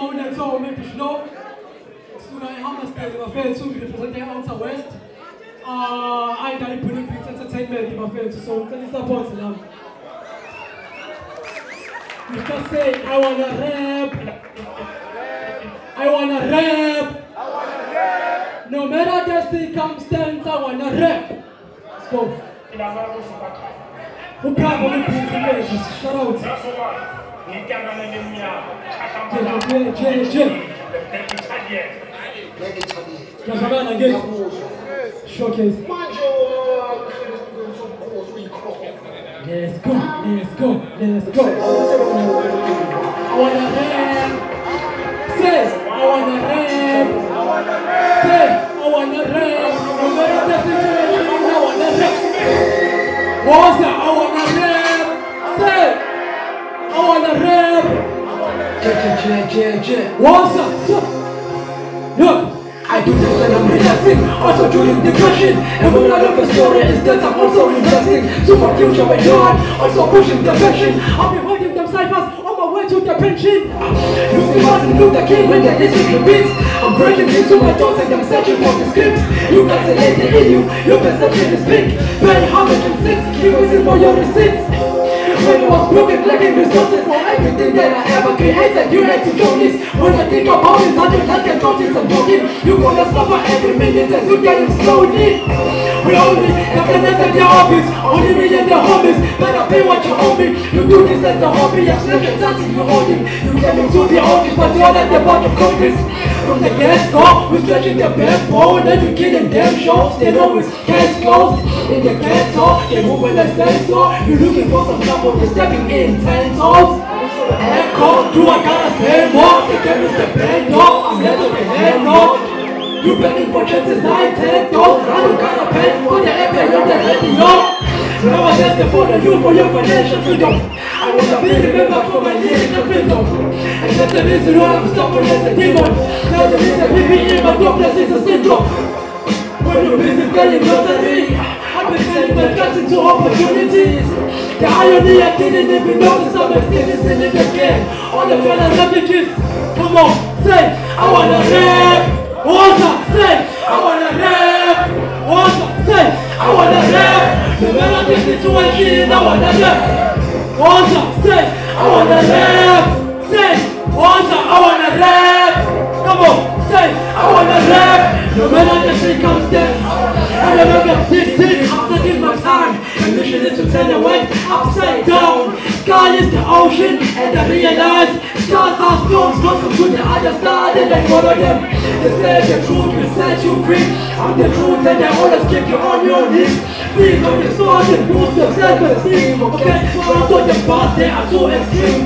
and so maybe you know. Hammarsdale, bafethu representing outer west. I done putting Beats Entertainment, bafethu, so can you support them? You can say, I wanna rap. I wanna rap. No matter the circumstance, I wanna rap. Let's go. Who proud of the Beats Entertainment? Shout out. Showcase. Let's go, let's go, let's go. I wanna rap. Say, I wanna rap. Say, I wanna rap. No matter the situation, I wanna rap. What's that? I wanna rap. Say, I wanna rap. What's that? Look. I do this when I'm relaxing, also during depression. And when I love a story is that I'm also investing. So my future my God, also pushing the passion. I'll be holding them ciphers on my way to the pension. You see Martin Luther King when they're listening to beats. I'm breaking into my thoughts and I'm searching for the script. You got a lady in you, your perception is pink. Pay 106, keep waiting for your receipts. When I was broken, lacking resources for everything that I ever created, you had to join this. When I think about it, I just like and notice and forgive. You gonna suffer every minute as you get it slowly. We only have the next of their hobbies, only me and their hobbies. Better pay what you owe me. You do this as a hobby, I'm slipping dancing, you holding. You get me to the office, but you're at the bottom of this. From the get-go, we're stretching the backbone, and you killing them shows. They know it's case closed. In the ghetto, they moving like sensor. You're looking for some trouble, they're stepping in 10 toes. Echo, do I gotta say more? The game is the band, no, I'm letting the head no. You begging for chances, I take those. I don't gotta pay for the epic, you're the radio. Now I'm asking for the youth for your financial freedom. I wanna be remembered for my lyrical freedom. And that's the reason why I'm stopping as a demon. Now the reason we be in my darkness is a syndrome. When you're busy playing lottery, I've been sending my guts into opportunities. The irony, I didn't even notice I'm a citizen in the game. All the fellas refugees, come on, say, I wanna rap. What's up, say, I wanna rap. What's up, say, I wanna rap. No matter the situation, I wanna rap. What's up, say, I wanna rap. Say, what's up, I wanna rap. Come on, say, I wanna rap. No matter the circumstance, I never dig, I'm taking my time. The mission is to turn the world upside down. Sky is the ocean, and I realize stars are stones, closer to the other side, and I follow them. They say the truth will set you free. I'm the truth, and I always keep you on your knees. Feed on the sword and boost your self-esteem. Okay, don't do the past, they are too extreme.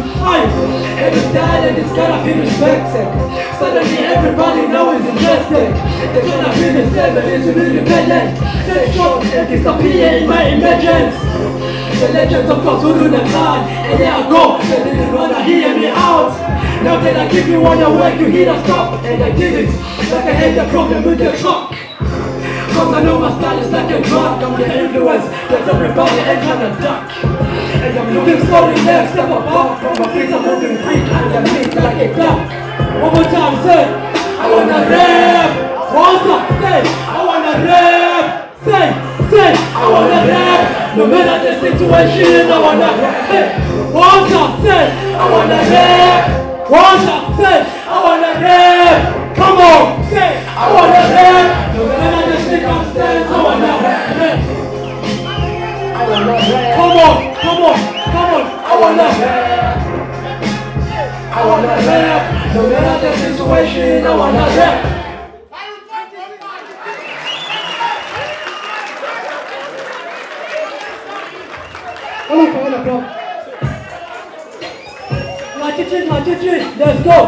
Every talent is gotta be respected. Suddenly everybody now is interested. They're gonna be the same, but it's really independent. Take shots and disappear in my emergence. The legends of Zulu and Khan, and there I go, they didn't wanna hear me out. Now that I give you one away, you hear a stop, and I did it, like I had the problem with the truck. Cause I know my style is like a drug, I'm the influence, that's everybody ain't gonna duck. And I'm looking so relaxed, step above, from my feet I'm moving free, and I'm lit like a clock. One more time, say, I wanna rap. What's up, say, I wanna rap. Say, I wanna rap. No matter the situation, I wanna rap. What's up, say, I wanna rap. What's up, say, I wanna rap. Come on, say, I wanna rap. No matter the circumstance, I wanna rap. I wanna rap. Come on, I wanna rap. I wanna rap. No matter the situation, I wanna rap. Let's go.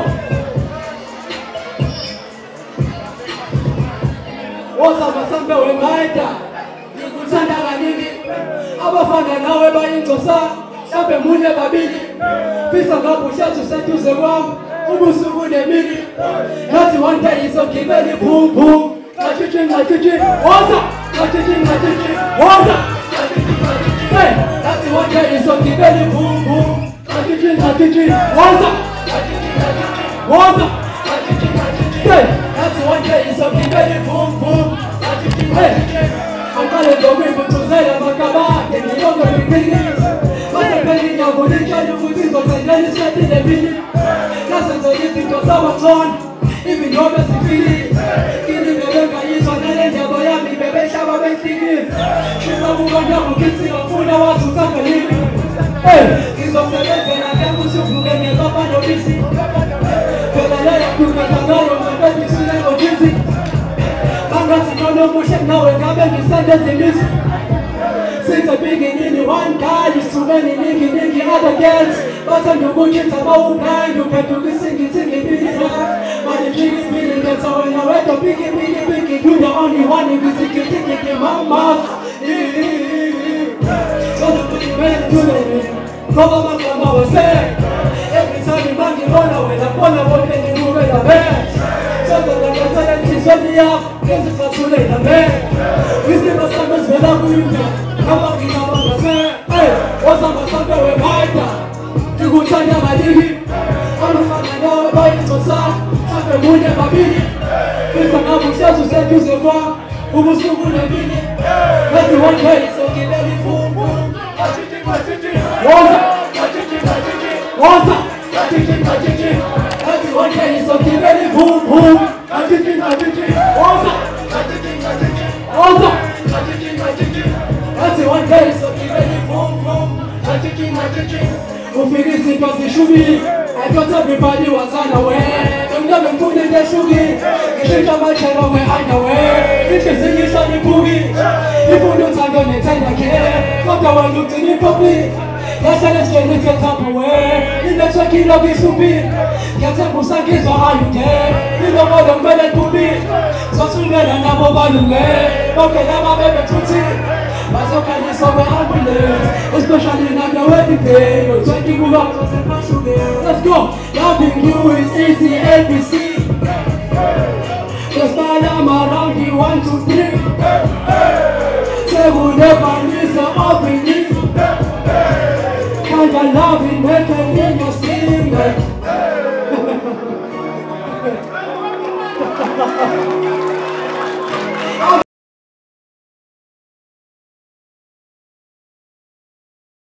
What's up, Masamba Wemaita? Nikutsanda kanini? Abafana nawe bayingosa. Sabe munye babili. Fisa ngabusha tusetuze wam. Ubusuku nemini. Nathi one day izogibeli boom boom. Ngachichi. What's up? Ngachichi. What's up? Hey, nathi one day izogibeli boom boom. Ngachichi. What's up? Water. That's one day is something very boom boom. I'm calling the people to say I'm a kabak and you don't know the beginnings. But I'm telling you, when you try to put it on the daily set in the beginning. That's what I think because I was on. Even your best feeling. Killing the young guy is on the end of Miami, baby, Shabba best feeling. She's not moving down, kissing a fool, I want to talk a living. Hey, he's on the left and I can't push you to get me up on your busy. But I like to get a lot of my baby, so I go busy. I'm not going to push it now, and I'm going to send us the music. Since the beginning, one guy is too many niggy other girls. But I'm the good kids about guy, you can do this singing, really rough. But the really gets all in a way to pick it, you're the only one who is thinking, mama. So the pretty man to the cover my was there. Every time you bang it on away, the one I want to move in the bed. So the talent is on the up, guess it's too late, the bed. We still must have us without you. Come on, hey, what's up, my son, we're right. You go tell my baby. I'm a fan, I know about it, what's up? I'm a good at my baby. If I'm not with you, say you say what? Who was so good at me? Let's do one way, so give me boom, boom. Water. Water. Let's do one way, so give me boom, boom. Water. Water. That's one day, so keep it boom, boom. Who figures it was the shugi? I thought everybody was unaware. Don't never put in the shugi. You should have a channel where I'm aware. It's a singing sunny boogie. If you don't have on the time, I care. Not the one looked in the public. That's how let's get it up away. In the trucking of this stupid. Can't say Musakis or are you there? You know what I'm better to be. So soon then I'm over the way. Okay, now I'm baby to see. But so can you solve ambulance, especially now the wedding day. You're taking me out of the passion there. Let's go. Loving you is easy, ABC. Just while I'm around you, 1, 2, 3. Say we'll never miss the opening. Kind of loving, make